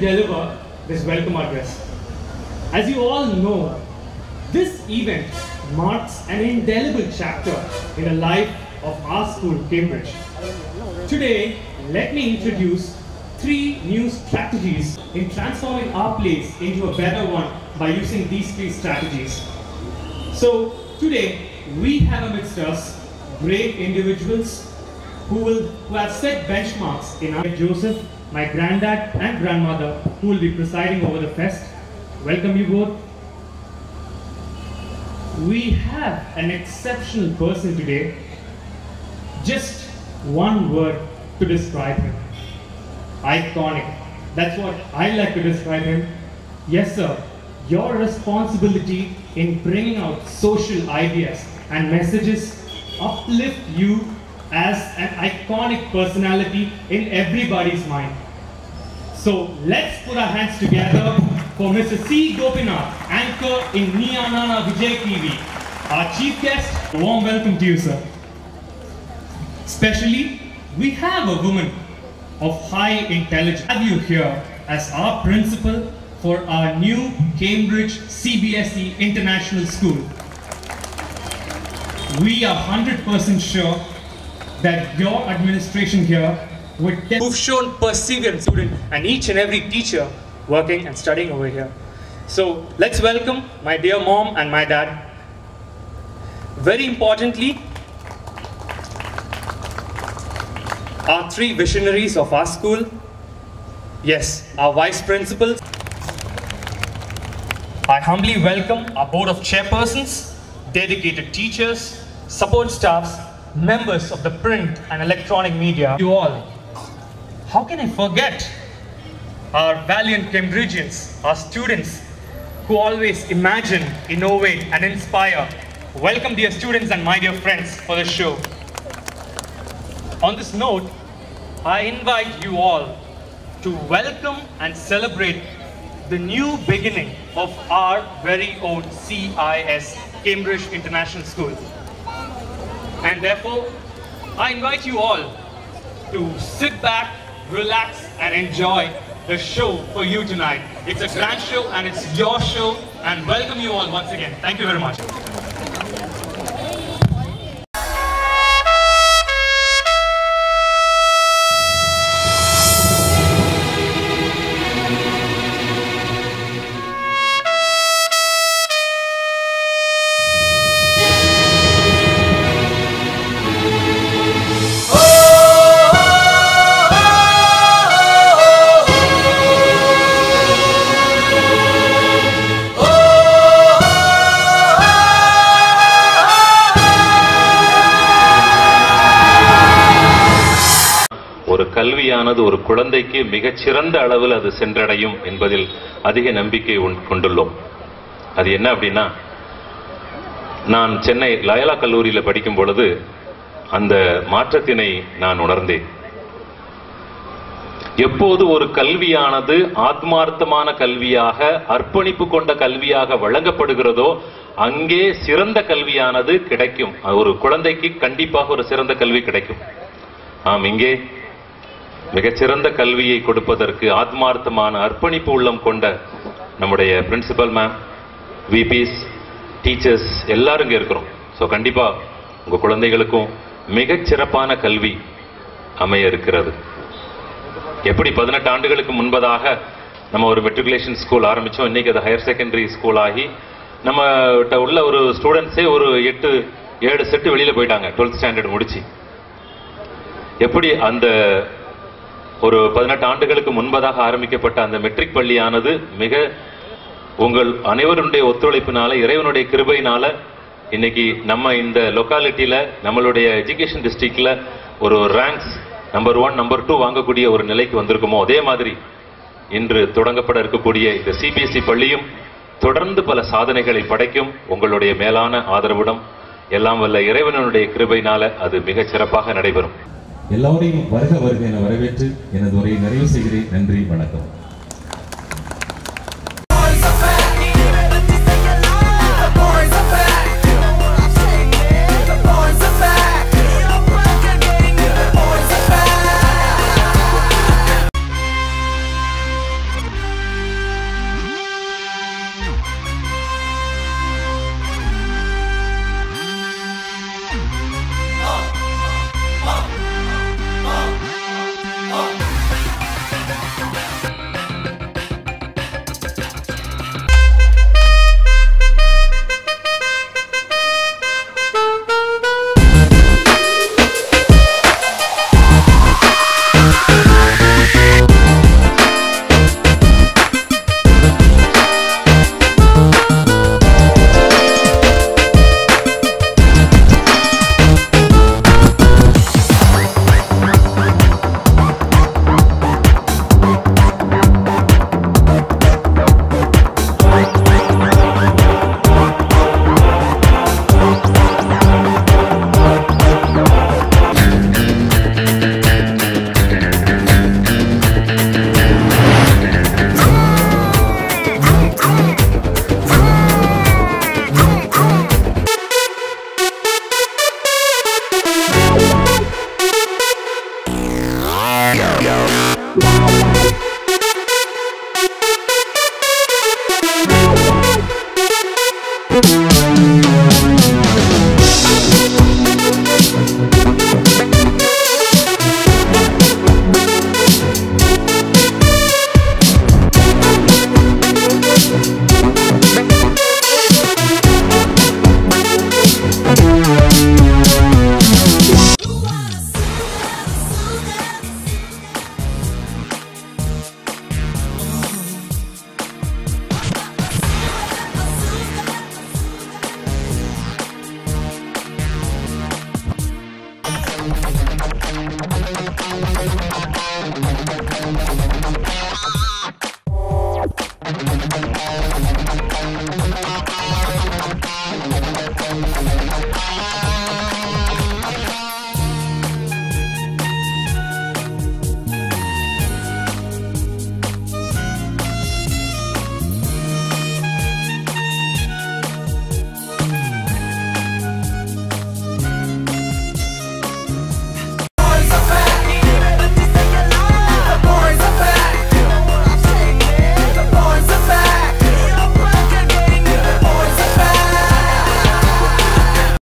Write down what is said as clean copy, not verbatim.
deliver this welcome address. As you all know, this event marks an indelible chapter in the life of our school, Cambridge. Today, let me introduce 3 new strategies in transforming our place into a better one by using these 3 strategies. So, today, we have amidst us great individuals who have set benchmarks in our Joseph, my granddad and grandmother, who will be presiding over the fest. Welcome you both. We have an exceptional person today. Just one word to describe him. Iconic. That's what I like to describe him. Yes, sir. Your responsibility in bringing out social ideas and messages uplift you as an iconic personality in everybody's mind. So let's put our hands together for Mr. C. Gopinath, anchor in Niyanana Vijay TV. Our chief guest, a warm welcome to you, sir. Especially, we have a woman of high intelligence. Have you here as our principal for our new Cambridge CBSE International School. We are 100% sure that your administration here who've shown perseverance, student, and each and every teacher working and studying over here. So let's welcome my dear mom and my dad. Very importantly, our 3 visionaries of our school. Yes, our vice principals. I humbly welcome our board of chairpersons, dedicated teachers, support staffs, members of the print and electronic media. You all. How can I forget our valiant Cambridgians, our students who always imagine, innovate and inspire. Welcome dear students and my dear friends for the show. On this note, I invite you all to welcome and celebrate the new beginning of our very own CIS, Cambridge International School. And therefore, I invite you all to sit back, relax and enjoy the show for you tonight. It's a grand show and it's your show, and welcome you all once again. Thank you very much. கல்வியானது ஒரு குழந்தைக்கு மிகச்சிறந்த அளவில் அது சென்றடையும் என்பதில் அதிக நம்பிக்கை கொண்டுள்ளோம். அது என்ன அப்படின்னா, நான் சென்னை லயோலா கல்லூரியில் படிக்கும் பொழுது அந்த மாற்றத்தினை நான் உணர்ந்தேன். எப்போது ஒரு கல்வியானது ஆத்மார்த்தமான கல்வியாக, அர்ப்பணிப்பு கொண்ட கல்வியாக வழங்கப்படுகிறதோ அங்கே சிறந்த கல்வியானது கிடைக்கும். ஒரு குழந்தைக்கு கண்டிப்பாக ஒரு சிறந்த கல்வி கிடைக்கும். இங்கே மிகச்சிறந்த கல்வியை கொடுப்பதற்கு ஆத்மார்த்தமான அர்ப்பணிப்பு உள்ளம் கொண்ட நம்முடைய பிரின்சிபல் மேம், விபிஸ், டீச்சர்ஸ் எல்லாரும் இங்கே இருக்கிறோம். ஸோ கண்டிப்பாக உங்கள் குழந்தைகளுக்கும் மிகச்சிறப்பான கல்வி அமைய இருக்கிறது. எப்படி 18 ஆண்டுகளுக்கு முன்பதாக நம்ம ஒரு மெட்ரிகுலேஷன் ஸ்கூல் ஆரம்பித்தோம், இன்றைக்கி அது ஹையர் செகண்டரி ஸ்கூல் ஆகி நம்மகிட்ட உள்ள ஒரு ஸ்டூடெண்ட்ஸே ஒரு 8-7 செட்டு வெளியில் போயிட்டாங்க 12th ஸ்டாண்டர்ட் முடிச்சு. எப்படி அந்த ஒரு 18 ஆண்டுகளுக்கு முன்பதாக ஆரம்பிக்கப்பட்ட அந்த மெட்ரிக் பள்ளியானது மிக உங்கள் அனைவருடைய ஒத்துழைப்பினால, இறைவனுடைய கிருபையினால இன்னைக்கு நம்ம இந்த லொக்காலிட்டியில, நம்மளுடைய எஜுகேஷன் டிஸ்ட்ரிக்ட்ல ஒரு ரேங்க்ஸ் நம்பர் 1, நம்பர் 2 வாங்கக்கூடிய ஒரு நிலைக்கு வந்திருக்குமோ, அதே மாதிரி இன்று தொடங்கப்பட இருக்கக்கூடிய இந்த சிபிஎஸ்இ பள்ளியும் தொடர்ந்து பல சாதனைகளை படைக்கும். உங்களுடைய மேலான ஆதரவுடன் எல்லாம் வல்ல இறைவனுடைய கிருபையினால அது மிகச் சிறப்பாக நடைபெறும். எல்லோரையும் வருக வருக என வரவேற்று எனது உரையை நிறைவு செய்கிறேன். நன்றி, வணக்கம். Thank you.